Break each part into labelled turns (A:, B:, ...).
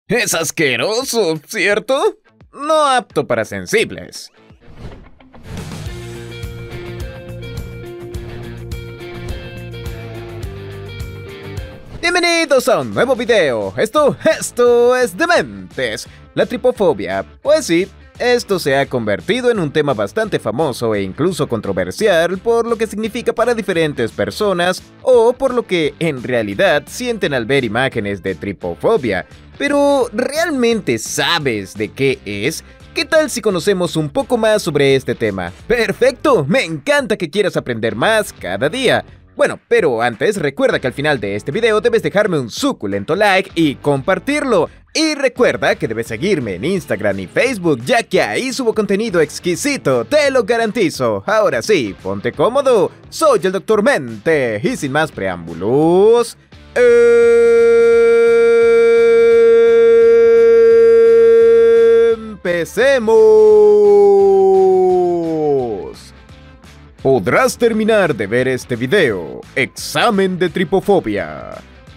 A: Es asqueroso, ¿cierto? No apto para sensibles. Bienvenidos a un nuevo video. Esto es Dementes. La tripofobia. Pues sí, esto se ha convertido en un tema bastante famoso e incluso controversial por lo que significa para diferentes personas o por lo que en realidad sienten al ver imágenes de tripofobia. Pero, ¿realmente sabes de qué es? ¿Qué tal si conocemos un poco más sobre este tema? ¡Perfecto! Me encanta que quieras aprender más cada día. Bueno, pero antes recuerda que al final de este video debes dejarme un suculento like y compartirlo. Y recuerda que debes seguirme en Instagram y Facebook, ya que ahí subo contenido exquisito, te lo garantizo. Ahora sí, ponte cómodo, soy el Dr. Mente y sin más preámbulos, ¡empecemos! Podrás terminar de ver este video. Examen de tripofobia.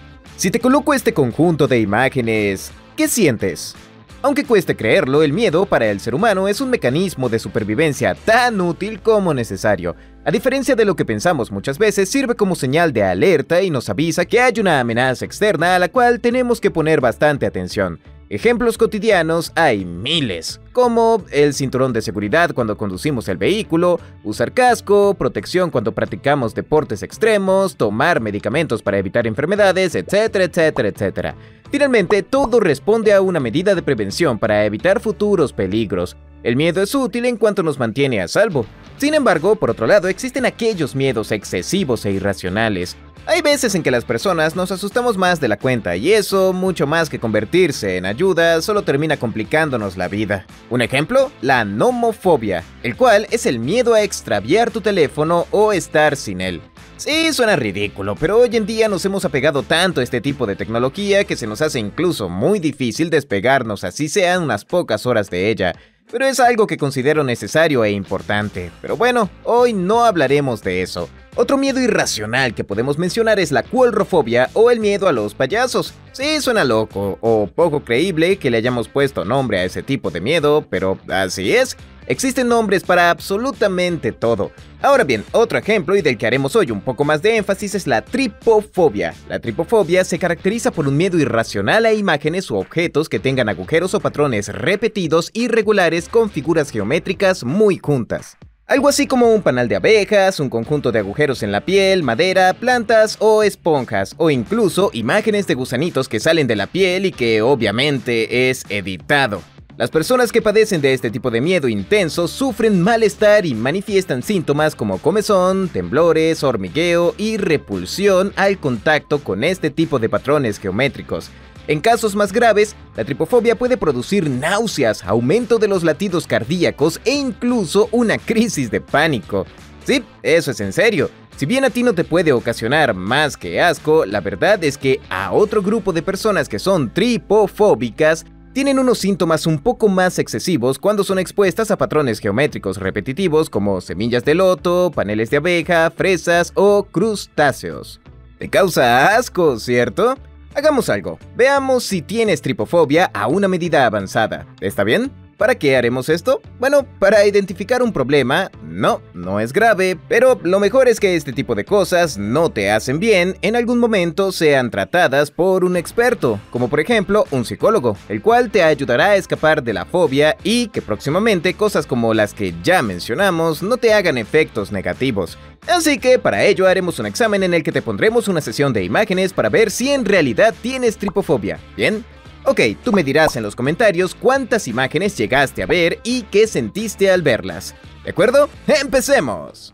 A: Si te coloco este conjunto de imágenes, ¿qué sientes? Aunque cueste creerlo, el miedo para el ser humano es un mecanismo de supervivencia tan útil como necesario. A diferencia de lo que pensamos muchas veces, sirve como señal de alerta y nos avisa que hay una amenaza externa a la cual tenemos que poner bastante atención. Ejemplos cotidianos hay miles, como el cinturón de seguridad cuando conducimos el vehículo, usar casco, protección cuando practicamos deportes extremos, tomar medicamentos para evitar enfermedades, etcétera, etcétera, etcétera. Finalmente, todo responde a una medida de prevención para evitar futuros peligros. El miedo es útil en cuanto nos mantiene a salvo. Sin embargo, por otro lado, existen aquellos miedos excesivos e irracionales. Hay veces en que las personas nos asustamos más de la cuenta y eso, mucho más que convertirse en ayuda, solo termina complicándonos la vida. Un ejemplo, la nomofobia, el cual es el miedo a extraviar tu teléfono o estar sin él. Sí, suena ridículo, pero hoy en día nos hemos apegado tanto a este tipo de tecnología que se nos hace incluso muy difícil despegarnos, así sean unas pocas horas de ella. Pero es algo que considero necesario e importante. Pero bueno, hoy no hablaremos de eso. Otro miedo irracional que podemos mencionar es la coulrofobia o el miedo a los payasos. Sí, suena loco o poco creíble que le hayamos puesto nombre a ese tipo de miedo, pero así es. Existen nombres para absolutamente todo. Ahora bien, otro ejemplo y del que haremos hoy un poco más de énfasis es la tripofobia. La tripofobia se caracteriza por un miedo irracional a imágenes u objetos que tengan agujeros o patrones repetidos irregulares con figuras geométricas muy juntas. Algo así como un panal de abejas, un conjunto de agujeros en la piel, madera, plantas o esponjas, o incluso imágenes de gusanitos que salen de la piel y que obviamente es editado. Las personas que padecen de este tipo de miedo intenso sufren malestar y manifiestan síntomas como comezón, temblores, hormigueo y repulsión al contacto con este tipo de patrones geométricos. En casos más graves, la tripofobia puede producir náuseas, aumento de los latidos cardíacos e incluso una crisis de pánico. Sí, eso es en serio. Si bien a ti no te puede ocasionar más que asco, la verdad es que a otro grupo de personas que son tripofóbicas tienen unos síntomas un poco más excesivos cuando son expuestas a patrones geométricos repetitivos como semillas de loto, paneles de abeja, fresas o crustáceos. Te causa asco, ¿cierto? Hagamos algo. Veamos si tienes tripofobia a una medida avanzada. ¿Está bien? ¿Para qué haremos esto? Bueno, para identificar un problema. No es grave, pero lo mejor es que este tipo de cosas no te hacen bien, en algún momento sean tratadas por un experto, como por ejemplo un psicólogo, el cual te ayudará a escapar de la fobia y que próximamente cosas como las que ya mencionamos no te hagan efectos negativos. Así que para ello haremos un examen en el que te pondremos una sesión de imágenes para ver si en realidad tienes tripofobia. ¿Bien? Ok, tú me dirás en los comentarios cuántas imágenes llegaste a ver y qué sentiste al verlas. ¿De acuerdo? ¡Empecemos!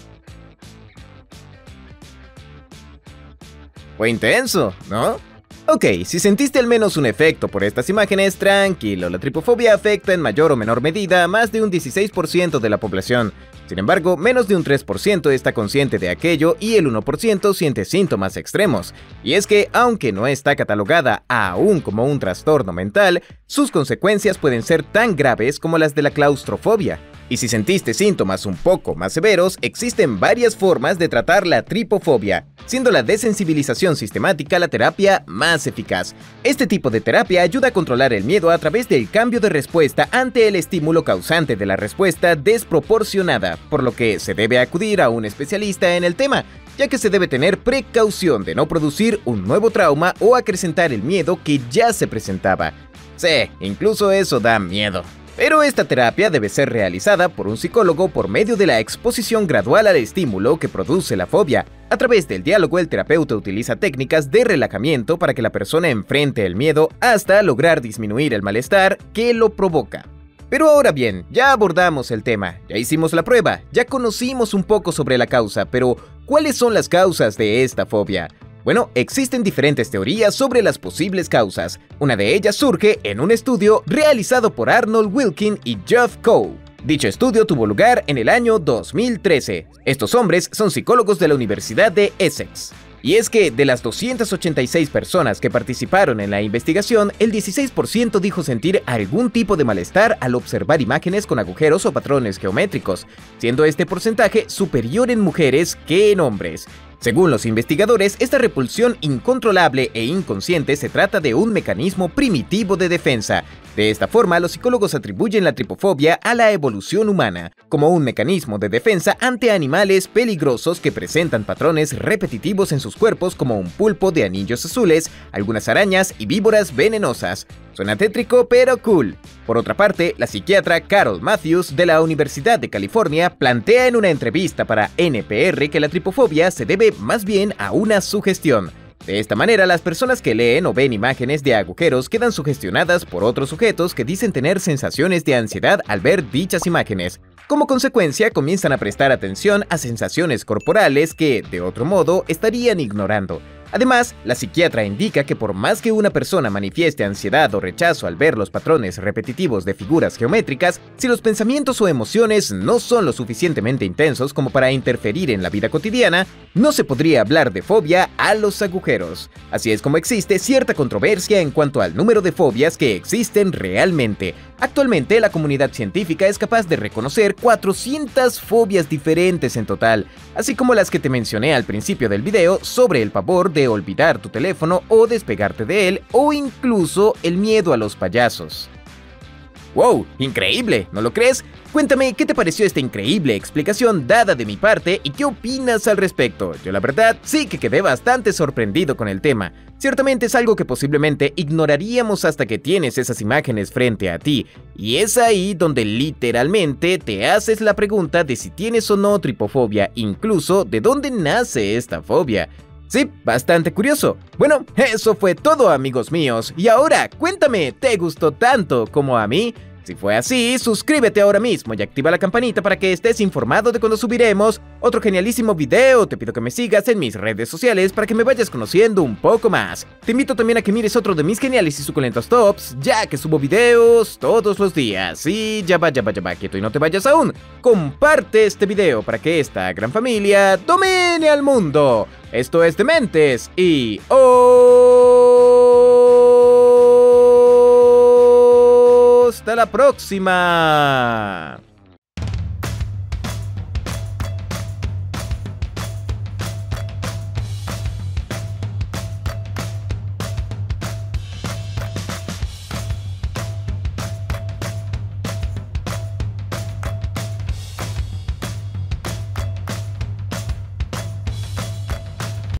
A: Fue intenso, ¿no? Ok, si sentiste al menos un efecto por estas imágenes, tranquilo, la tripofobia afecta en mayor o menor medida a más de un 16% de la población. Sin embargo, menos de un 3% está consciente de aquello y el 1% siente síntomas extremos. Y es que, aunque no está catalogada aún como un trastorno mental, sus consecuencias pueden ser tan graves como las de la claustrofobia. Y si sentiste síntomas un poco más severos, existen varias formas de tratar la tripofobia, siendo la desensibilización sistemática la terapia más eficaz. Este tipo de terapia ayuda a controlar el miedo a través del cambio de respuesta ante el estímulo causante de la respuesta desproporcionada, por lo que se debe acudir a un especialista en el tema, ya que se debe tener precaución de no producir un nuevo trauma o acrecentar el miedo que ya se presentaba. Sí, incluso eso da miedo. Pero esta terapia debe ser realizada por un psicólogo por medio de la exposición gradual al estímulo que produce la fobia. A través del diálogo, el terapeuta utiliza técnicas de relajamiento para que la persona enfrente el miedo hasta lograr disminuir el malestar que lo provoca. Pero ahora bien, ya abordamos el tema, ya hicimos la prueba, ya conocimos un poco sobre la causa, pero ¿cuáles son las causas de esta fobia? Bueno, existen diferentes teorías sobre las posibles causas. Una de ellas surge en un estudio realizado por Arnold Wilkin y Geoff Coe. Dicho estudio tuvo lugar en el año 2013. Estos hombres son psicólogos de la Universidad de Essex. Y es que de las 286 personas que participaron en la investigación, el 16% dijo sentir algún tipo de malestar al observar imágenes con agujeros o patrones geométricos, siendo este porcentaje superior en mujeres que en hombres. Según los investigadores, esta repulsión incontrolable e inconsciente se trata de un mecanismo primitivo de defensa. De esta forma, los psicólogos atribuyen la tripofobia a la evolución humana, como un mecanismo de defensa ante animales peligrosos que presentan patrones repetitivos en sus cuerpos como un pulpo de anillos azules, algunas arañas y víboras venenosas. Suena tétrico, pero cool. Por otra parte, la psiquiatra Carol Matthews de la Universidad de California plantea en una entrevista para NPR que la tripofobia se debe más bien a una sugestión. De esta manera, las personas que leen o ven imágenes de agujeros quedan sugestionadas por otros sujetos que dicen tener sensaciones de ansiedad al ver dichas imágenes. Como consecuencia, comienzan a prestar atención a sensaciones corporales que, de otro modo, estarían ignorando. Además, la psiquiatra indica que por más que una persona manifieste ansiedad o rechazo al ver los patrones repetitivos de figuras geométricas, si los pensamientos o emociones no son lo suficientemente intensos como para interferir en la vida cotidiana, no se podría hablar de fobia a los agujeros. Así es como existe cierta controversia en cuanto al número de fobias que existen realmente. Actualmente, la comunidad científica es capaz de reconocer 400 fobias diferentes en total, así como las que te mencioné al principio del video sobre el pavor de olvidar tu teléfono o despegarte de él, o incluso el miedo a los payasos. ¡Wow! ¡Increíble! ¿No lo crees? Cuéntame qué te pareció esta increíble explicación dada de mi parte y qué opinas al respecto. Yo la verdad sí que quedé bastante sorprendido con el tema. Ciertamente es algo que posiblemente ignoraríamos hasta que tienes esas imágenes frente a ti. Y es ahí donde literalmente te haces la pregunta de si tienes o no tripofobia, incluso de dónde nace esta fobia. Sí, bastante curioso. Bueno, eso fue todo, amigos míos. Y ahora, cuéntame, ¿te gustó tanto como a mí? Si fue así, suscríbete ahora mismo y activa la campanita para que estés informado de cuando subiremos otro genialísimo video. Te pido que me sigas en mis redes sociales para que me vayas conociendo un poco más. Te invito también a que mires otro de mis geniales y suculentos tops, ya que subo videos todos los días. Y ya va, quieto y no te vayas aún. Comparte este video para que esta gran familia domine al mundo. Esto es Dementes y hasta la próxima.